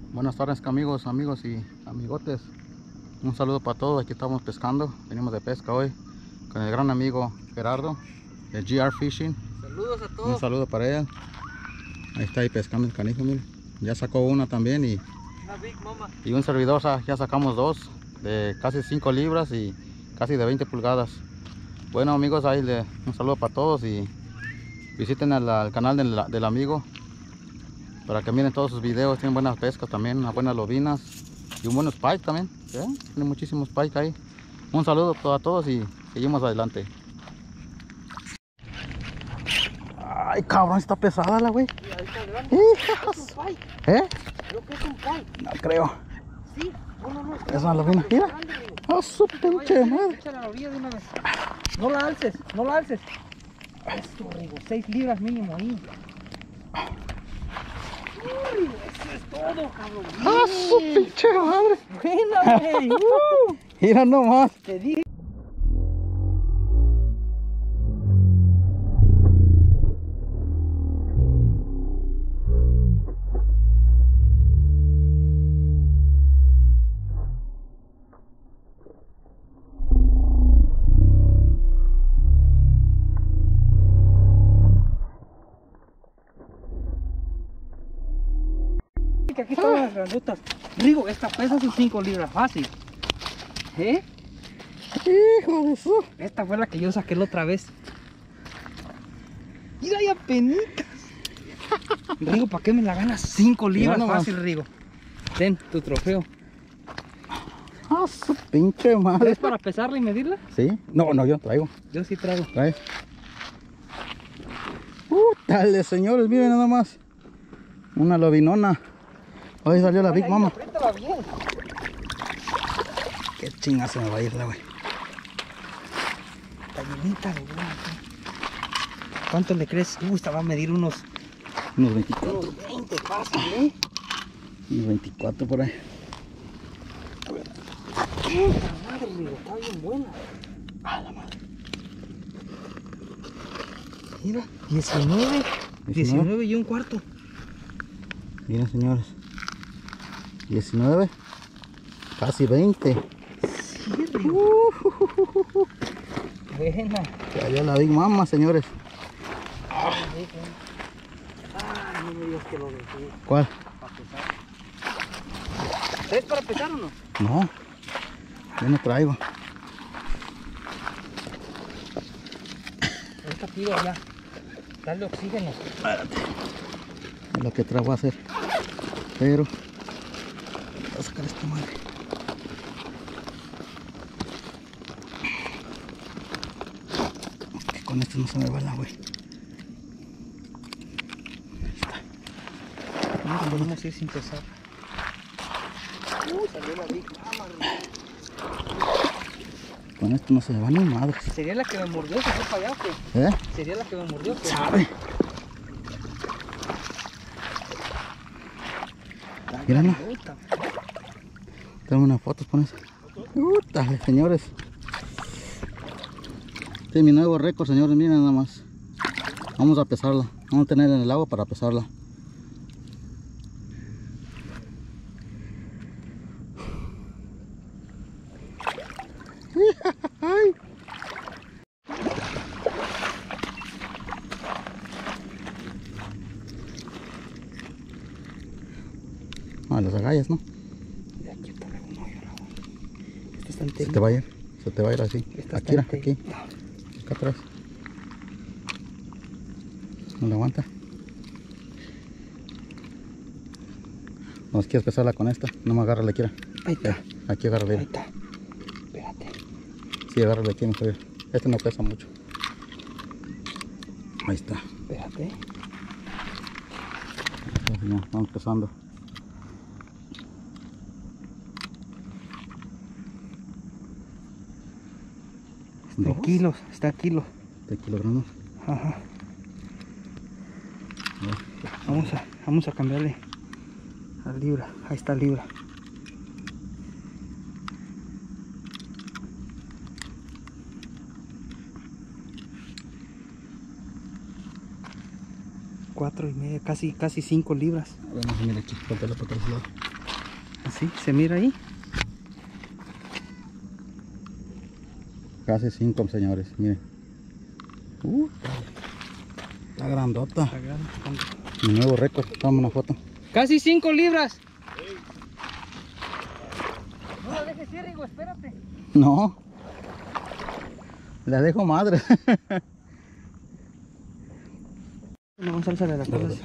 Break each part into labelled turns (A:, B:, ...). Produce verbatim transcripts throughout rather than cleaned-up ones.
A: Buenas tardes amigos, amigos y amigotes. Un saludo para todos. Aquí estamos pescando. Venimos de pesca hoy con el gran amigo Gerardo de G R Fishing.
B: Saludos a todos.
A: Un saludo para él. Ahí está ahí pescando el canijo, miren. Ya sacó una también y,
B: Una Big Mama.
A: y un servidor. Ya sacamos dos de casi cinco libras y casi de veinte pulgadas. Bueno amigos, ahí le, un saludo para todos y visiten el, el canal del, del amigo para que miren todos sus videos. Tienen buenas pescas también, unas buenas lobinas y un buen spike también, ¿sí? Tiene muchísimos spike ahí. Un saludo a todos y seguimos adelante. Ay cabrón, está pesada la güey.
B: Sí, ahí está grande. Es un pike.
A: ¿Eh?
B: Creo que es un pike.
A: No creo.
B: Sí, no, no, no.
A: Es una lobina, mira. ¡Ah, su pinche madre!
B: Échala a la orilla de una vez. No la alces, no la alces. Esto, Rigo, seis libras mínimo ahí. Uy, eso es todo, cabrón.
A: ¡Ah, su pinche madre!
B: Buena, güey. Uh,
A: Mira nomás.
B: te dije. Que aquí están las grandotas. Rigo, esta pesa sus cinco libras fácil. ¿Eh?
A: Hijo de su.
B: Esta fue la que yo saqué la otra vez. Mira ya penitas. Rigo, ¿para qué me la ganas? cinco libras
A: nomás.
B: fácil, Rigo. Ten tu trofeo.
A: ¡Ah, su pinche madre!
B: ¿Es para pesarla y medirla?
A: ¿Sí? No, no, yo traigo.
B: Yo sí traigo.
A: Trae. Uh, dale, señores, miren nada más. Una lobinona. Hoy salió la Big
B: Ahí,
A: Mama.
B: apriétala bien.
A: Qué chinga se me va a ir la güey.
B: Está llenita de buena. ¿Cuánto le crees? Uh, esta va a medir unos,
A: Unos veinticuatro.
B: unos veinte fácil, ¿eh?
A: Unos veinticuatro por ahí.
B: Puta madre, Rigo, está bien buena.
A: A la madre.
B: Mira, diecinueve. diecinueve y un cuarto.
A: Miren, señores. diecinueve. Casi veinte.
B: Sí, Rigo.
A: Uh,
B: Buena.
A: Salió la Big Mama, señores.
B: Ay, no me digas que lo dejé
A: ¿Cuál?
B: para pesar. ¿Es para pesar o no?
A: No. Yo no traigo.
B: Ahorita pido ya. Dale oxígeno.
A: Espérate. Es lo que traigo a hacer. Pero voy a sacar esta madre. Que con esto no se me va la güey.
B: No, podemos ir sin pesar. Uh, salió la Big Mama.
A: Con esto no se me va ni madre.
B: ¿Sería la que me mordió? ¿Se fue para allá o qué?
A: ¿Eh?
B: ¿Sería la que me mordió o qué?
A: ¿Sabe?
B: Está
A: Mírala.
B: grandota.
A: Tengo unas fotos, pones. Uh, dale, señores. Este es mi nuevo récord, señores. Miren nada más. Vamos a pesarla. Vamos a tener en el agua para pesarla. Ay. Ah, las agallas, ¿no?
B: De aquí está la uno. Esta está
A: Se
B: entera.
A: te va a ir, se te va a ir así.
B: Esta
A: Aquí,
B: está
A: mira, aquí,
B: entera.
A: acá atrás. No la aguanta. No quieres pesarla con esta, no me agárrala aquí.
B: Ahí está.
A: Aquí agárrala.
B: Ahí está. Espérate.
A: Sí, agárrala aquí, mejor. Este no pesa mucho. Ahí está.
B: Espérate.
A: Ya, vamos pesando.
B: De
A: Dos.
B: kilos, está a kilo.
A: De kilogramos.
B: Ajá. Vamos a, vamos a cambiarle a libra. Ahí está libra. Cuatro y media, casi, casi cinco libras.
A: Vamos a mirar aquí, falta la para otro lado.
B: Así, se mira ahí.
A: Casi cinco, señores, miren. Uh, está grandota.
B: Está grande.
A: Mi nuevo récord, toma una foto.
B: Casi cinco libras. No la dejes ir, Rigo, espérate.
A: No. La dejo madre.
B: No, vamos a alzarle las cosas.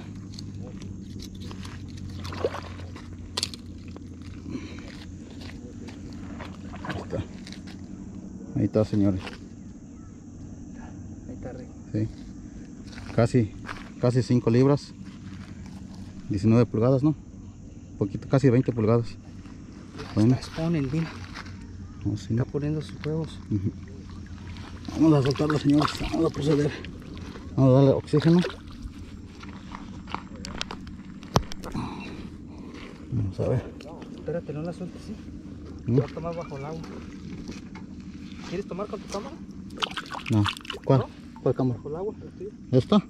A: Ahí está. Ahí está, señores.
B: Ahí está, Rigo.
A: Sí. Casi, casi cinco libras. diecinueve pulgadas, ¿no? Poquito, casi veinte pulgadas. Bueno.
B: Está spawning, mira.
A: No, sí,
B: Está
A: no.
B: poniendo sus huevos.
A: Uh-huh. Vamos a soltarla, señores. Vamos a proceder. Vamos a darle oxígeno. Vamos a ver.
B: Espérate, no la sueltes, ¿sí?
A: ¿Mm?
B: Voy a tomar bajo el agua. ¿Quieres tomar con tu cámara?
A: No. ¿Cuál?
B: ¿No?
A: ¿Cuál cámara?
B: Bajo el agua, la tuya.
A: ¿Esta?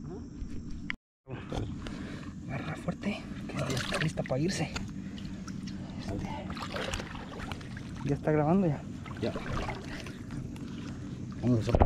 B: Agarra fuerte, que ya está lista para irse. Este, ya está grabando ya.
A: Ya. Vamos a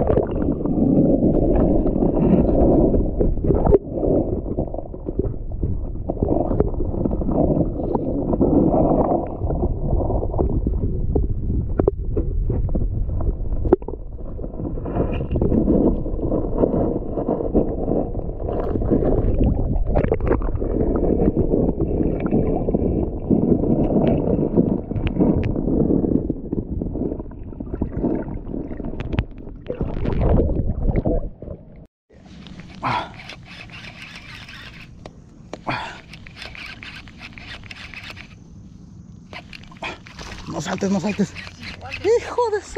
A: No saltes, no saltes. Hijo de su.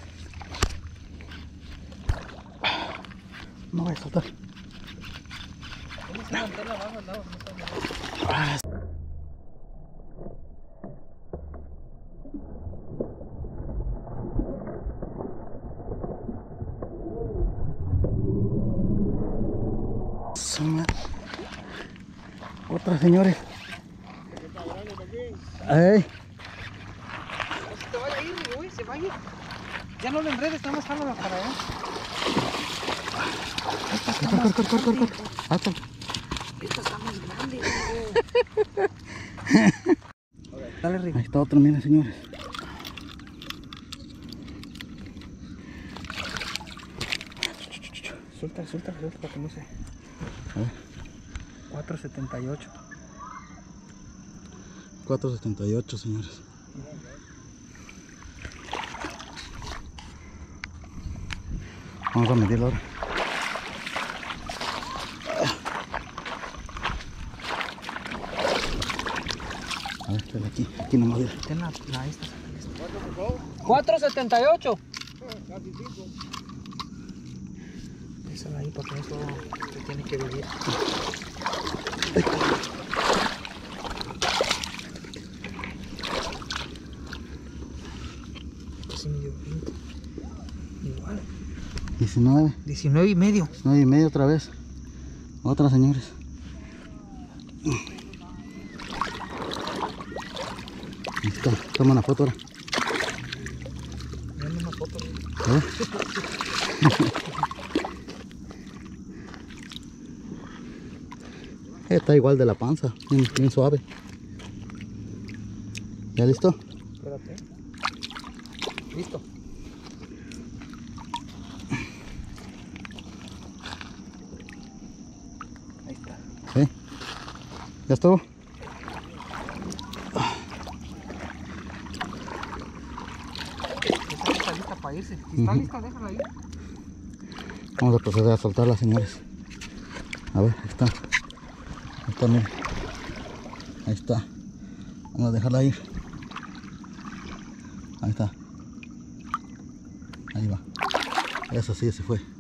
A: No voy a saltar. Ah. Otra, señores. Ey.
B: Se vaya a ir, güey, se vaya. Ya no lo enredes, estamos jalando para allá. Esta está más
A: Corre, corre, corre, corre, corre. Hasta.
B: Esta está más grande, güey. Dale, Rigo.
A: Ahí está otro, miren, señores.
B: Suelta, suelta, suelta para que no se.
A: A ver.
B: cuatro setenta y ocho.
A: cuatro setenta y ocho, señores. Vamos a medirlo ahora. A ver, espera aquí, aquí nomás. Mira.
B: Ten la, la esta. cuatro setenta y ocho. Esa ahí porque eso se tiene que vivir. Casi medio veinte. Igual.
A: diecinueve.
B: diecinueve y medio.
A: diecinueve y medio otra vez. Otra, señores. Ahí está. Toma una foto ahora.
B: Dame una foto.
A: A ver. Está igual de la panza, bien, bien suave. ¿Ya listo?
B: Espérate. Listo. Ahí está.
A: ¿Sí? ¿Ya estuvo?
B: Esta está lista para irse. Si está
A: Ujú.
B: lista, déjala ahí.
A: Vamos a proceder a soltarla, señores. A ver, ahí está. Ahí está, miren. Ahí está. Vamos a dejarla ir. Ahí está. Ahí va. Eso sí, se fue.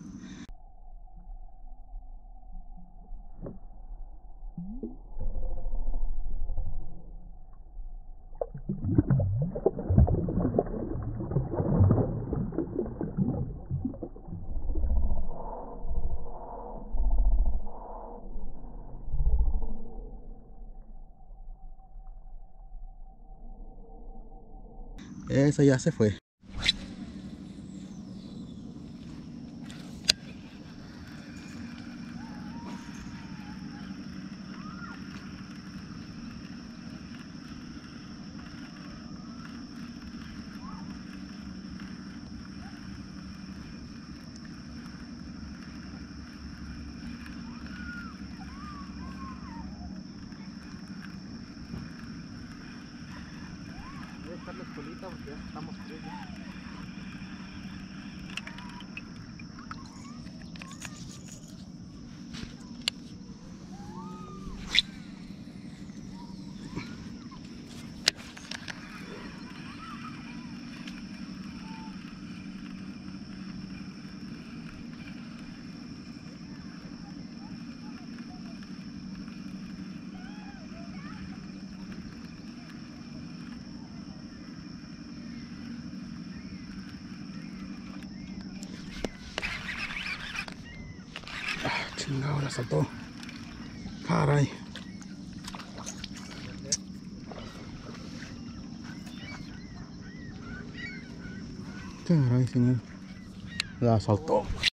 A: Esa ya se fue. Debe estar la escuelita porque ya estamos fríos. Chingado, la saltó. Caray. Caray, señor. La saltó.